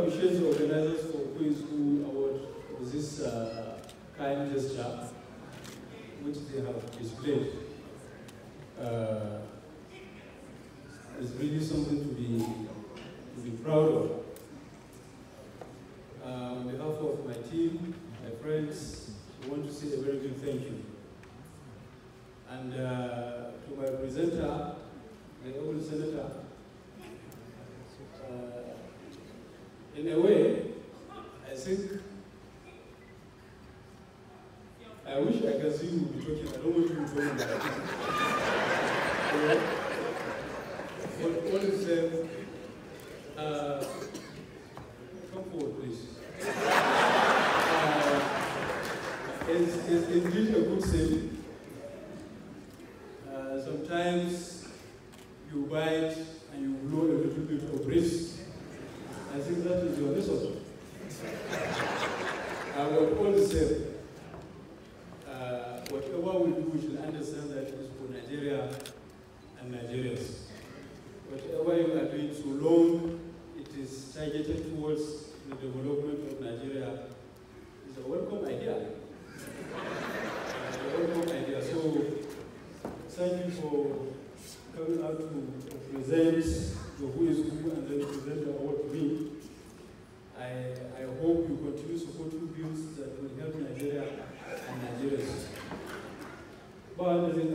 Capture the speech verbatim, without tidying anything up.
appreciate the organizers for Who is Who Award for this uh, kind gesture, which they have displayed. Uh, it's really something to be, to be proud of. Uh, on behalf of my team, my friends, I want to say a very big thank you. And uh, to my presenter, my old senator, uh, in a way, I think, I wish I could see you be talking. I don't want you to be talking about it. But all is said, uh, come forward, please. Uh, it's, it's indeed a good saying. Uh, sometimes you bite and you blow a little bit of breeze. I think that is your lesson. I will always say, uh, whatever we do, we should understand that it is for Nigeria and Nigerians. Whatever you are doing so long, it is targeted towards the development of Nigeria. It's a welcome idea. It's a welcome idea. So, thank you for coming out to present the Who is Who and then present the award to me. I, I hope you continue supporting bills that will help Nigeria and Nigerians. But at the